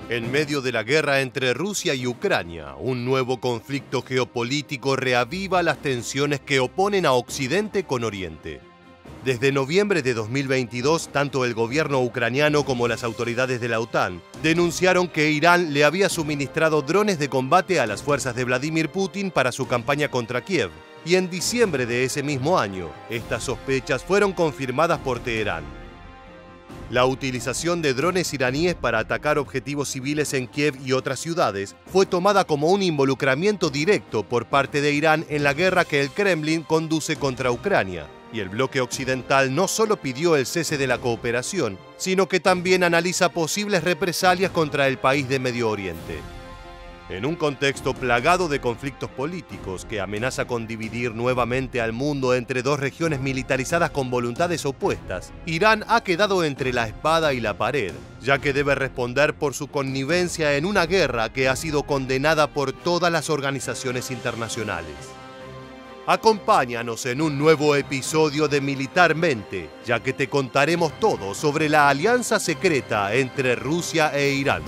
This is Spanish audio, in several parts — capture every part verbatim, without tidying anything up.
En medio de la guerra entre Rusia y Ucrania, un nuevo conflicto geopolítico reaviva las tensiones que oponen a Occidente con Oriente. Desde noviembre de dos mil veintidós, tanto el gobierno ucraniano como las autoridades de la OTAN denunciaron que Irán le había suministrado drones de combate a las fuerzas de Vladimir Putin para su campaña contra Kiev. Y en diciembre de ese mismo año, estas sospechas fueron confirmadas por Teherán. La utilización de drones iraníes para atacar objetivos civiles en Kiev y otras ciudades fue tomada como un involucramiento directo por parte de Irán en la guerra que el Kremlin conduce contra Ucrania. Y el bloque occidental no solo pidió el cese de la cooperación, sino que también analiza posibles represalias contra el país de Medio Oriente. En un contexto plagado de conflictos políticos que amenaza con dividir nuevamente al mundo entre dos regiones militarizadas con voluntades opuestas, Irán ha quedado entre la espada y la pared, ya que debe responder por su connivencia en una guerra que ha sido condenada por todas las organizaciones internacionales. Acompáñanos en un nuevo episodio de Militarmente, ya que te contaremos todo sobre la alianza secreta entre Rusia e Irán.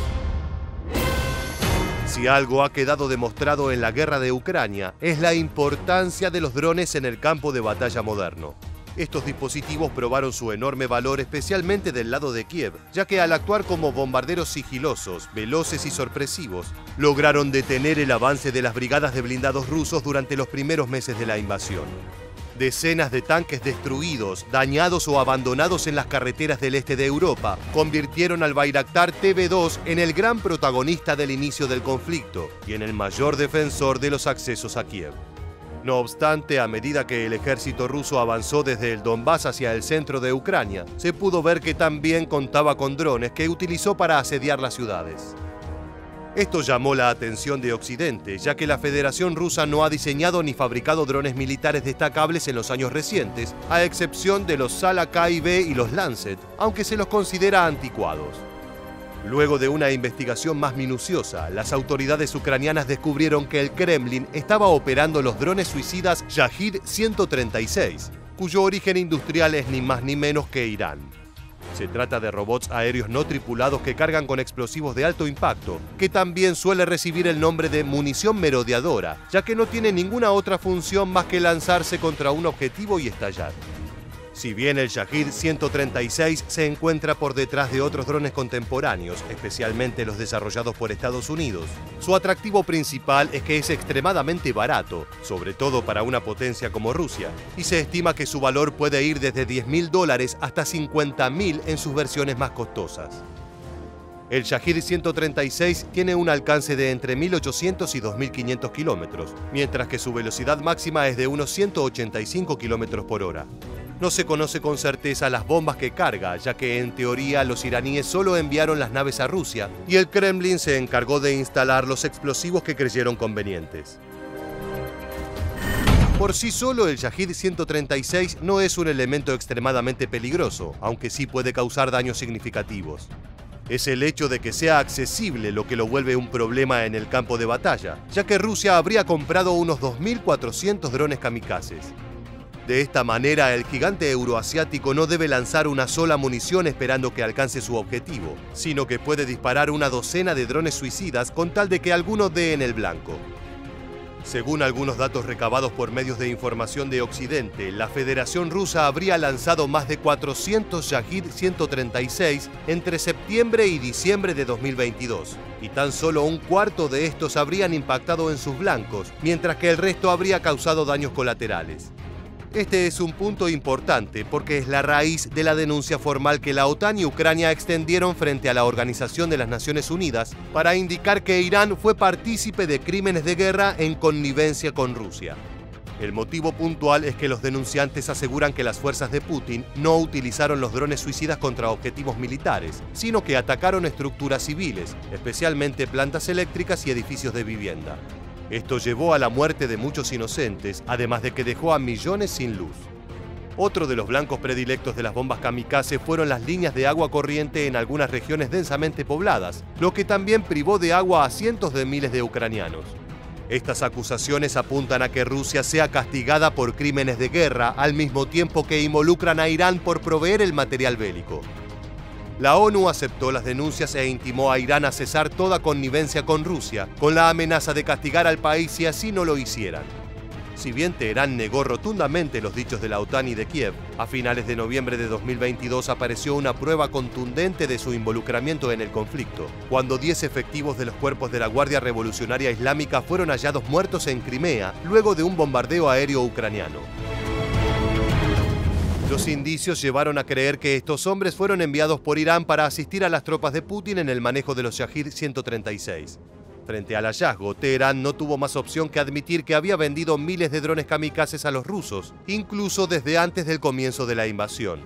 Si algo ha quedado demostrado en la guerra de Ucrania, es la importancia de los drones en el campo de batalla moderno. Estos dispositivos probaron su enorme valor especialmente del lado de Kiev, ya que al actuar como bombarderos sigilosos, veloces y sorpresivos, lograron detener el avance de las brigadas de blindados rusos durante los primeros meses de la invasión. Decenas de tanques destruidos, dañados o abandonados en las carreteras del este de Europa convirtieron al Bayraktar T B dos en el gran protagonista del inicio del conflicto y en el mayor defensor de los accesos a Kiev. No obstante, a medida que el ejército ruso avanzó desde el Donbass hacia el centro de Ucrania, se pudo ver que también contaba con drones que utilizó para asediar las ciudades. Esto llamó la atención de Occidente, ya que la Federación Rusa no ha diseñado ni fabricado drones militares destacables en los años recientes, a excepción de los Sala K y B y los Lancet, aunque se los considera anticuados. Luego de una investigación más minuciosa, las autoridades ucranianas descubrieron que el Kremlin estaba operando los drones suicidas Shahid ciento treinta y seis, cuyo origen industrial es ni más ni menos que Irán. Se trata de robots aéreos no tripulados que cargan con explosivos de alto impacto, que también suele recibir el nombre de munición merodeadora, ya que no tiene ninguna otra función más que lanzarse contra un objetivo y estallar. Si bien el Shahid ciento treinta y seis se encuentra por detrás de otros drones contemporáneos, especialmente los desarrollados por Estados Unidos, su atractivo principal es que es extremadamente barato, sobre todo para una potencia como Rusia, y se estima que su valor puede ir desde diez mil dólares hasta cincuenta mil en sus versiones más costosas. El Shahid ciento treinta y seis tiene un alcance de entre mil ochocientos y dos mil quinientos kilómetros, mientras que su velocidad máxima es de unos ciento ochenta y cinco kilómetros por hora. No se conoce con certeza las bombas que carga, ya que en teoría los iraníes solo enviaron las naves a Rusia y el Kremlin se encargó de instalar los explosivos que creyeron convenientes. Por sí solo, el Shahid ciento treinta y seis no es un elemento extremadamente peligroso, aunque sí puede causar daños significativos. Es el hecho de que sea accesible lo que lo vuelve un problema en el campo de batalla, ya que Rusia habría comprado unos dos mil cuatrocientos drones kamikazes. De esta manera, el gigante euroasiático no debe lanzar una sola munición esperando que alcance su objetivo, sino que puede disparar una docena de drones suicidas con tal de que alguno dé en el blanco. Según algunos datos recabados por medios de información de Occidente, la Federación Rusa habría lanzado más de cuatrocientos Shahid ciento treinta y seis entre septiembre y diciembre de dos mil veintidós, y tan solo un cuarto de estos habrían impactado en sus blancos, mientras que el resto habría causado daños colaterales. Este es un punto importante porque es la raíz de la denuncia formal que la OTAN y Ucrania extendieron frente a la Organización de las Naciones Unidas para indicar que Irán fue partícipe de crímenes de guerra en connivencia con Rusia. El motivo puntual es que los denunciantes aseguran que las fuerzas de Putin no utilizaron los drones suicidas contra objetivos militares, sino que atacaron estructuras civiles, especialmente plantas eléctricas y edificios de vivienda. Esto llevó a la muerte de muchos inocentes, además de que dejó a millones sin luz. Otro de los blancos predilectos de las bombas kamikaze fueron las líneas de agua corriente en algunas regiones densamente pobladas, lo que también privó de agua a cientos de miles de ucranianos. Estas acusaciones apuntan a que Rusia sea castigada por crímenes de guerra, al mismo tiempo que involucran a Irán por proveer el material bélico. La ONU aceptó las denuncias e intimó a Irán a cesar toda connivencia con Rusia, con la amenaza de castigar al país si así no lo hicieran. Si bien Teherán negó rotundamente los dichos de la OTAN y de Kiev, a finales de noviembre de dos mil veintidós apareció una prueba contundente de su involucramiento en el conflicto, cuando diez efectivos de los cuerpos de la Guardia Revolucionaria Islámica fueron hallados muertos en Crimea luego de un bombardeo aéreo ucraniano. Los indicios llevaron a creer que estos hombres fueron enviados por Irán para asistir a las tropas de Putin en el manejo de los Shahid ciento treinta y seis. Frente al hallazgo, Teherán no tuvo más opción que admitir que había vendido miles de drones kamikazes a los rusos, incluso desde antes del comienzo de la invasión.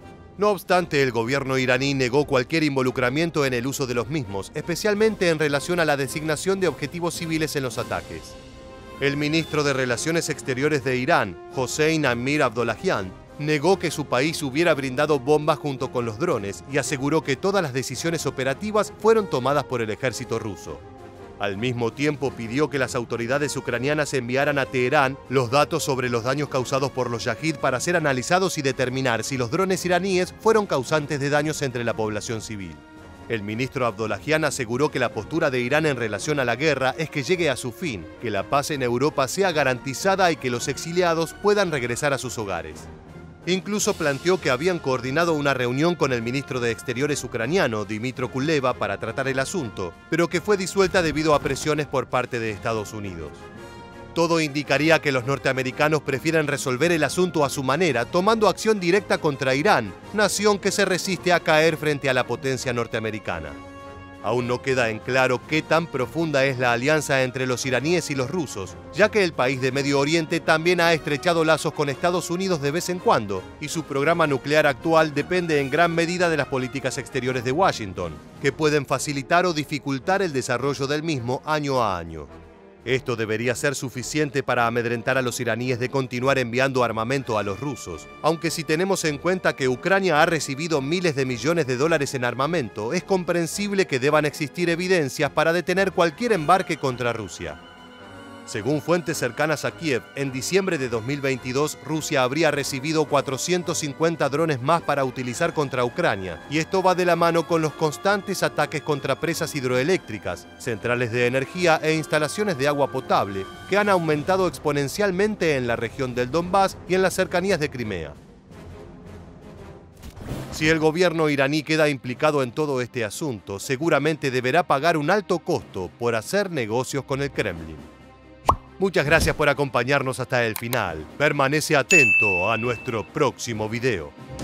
No obstante, el gobierno iraní negó cualquier involucramiento en el uso de los mismos, especialmente en relación a la designación de objetivos civiles en los ataques. El ministro de Relaciones Exteriores de Irán, Hossein Amir Abdollahian, negó que su país hubiera brindado bombas junto con los drones y aseguró que todas las decisiones operativas fueron tomadas por el ejército ruso. Al mismo tiempo pidió que las autoridades ucranianas enviaran a Teherán los datos sobre los daños causados por los Shahid para ser analizados y determinar si los drones iraníes fueron causantes de daños entre la población civil. El ministro Abdollahian aseguró que la postura de Irán en relación a la guerra es que llegue a su fin, que la paz en Europa sea garantizada y que los exiliados puedan regresar a sus hogares. Incluso planteó que habían coordinado una reunión con el ministro de Exteriores ucraniano, Dmytro Kuleba, para tratar el asunto, pero que fue disuelta debido a presiones por parte de Estados Unidos. Todo indicaría que los norteamericanos prefieren resolver el asunto a su manera, tomando acción directa contra Irán, nación que se resiste a caer frente a la potencia norteamericana. Aún no queda en claro qué tan profunda es la alianza entre los iraníes y los rusos, ya que el país de Medio Oriente también ha estrechado lazos con Estados Unidos de vez en cuando, y su programa nuclear actual depende en gran medida de las políticas exteriores de Washington, que pueden facilitar o dificultar el desarrollo del mismo año a año. Esto debería ser suficiente para amedrentar a los iraníes de continuar enviando armamento a los rusos, aunque si tenemos en cuenta que Ucrania ha recibido miles de millones de dólares en armamento, es comprensible que deban existir evidencias para detener cualquier embarque contra Rusia. Según fuentes cercanas a Kiev, en diciembre de dos mil veintidós Rusia habría recibido cuatrocientos cincuenta drones más para utilizar contra Ucrania, y esto va de la mano con los constantes ataques contra presas hidroeléctricas, centrales de energía e instalaciones de agua potable, que han aumentado exponencialmente en la región del Donbass y en las cercanías de Crimea. Si el gobierno iraní queda implicado en todo este asunto, seguramente deberá pagar un alto costo por hacer negocios con el Kremlin. Muchas gracias por acompañarnos hasta el final. Permanece atento a nuestro próximo video.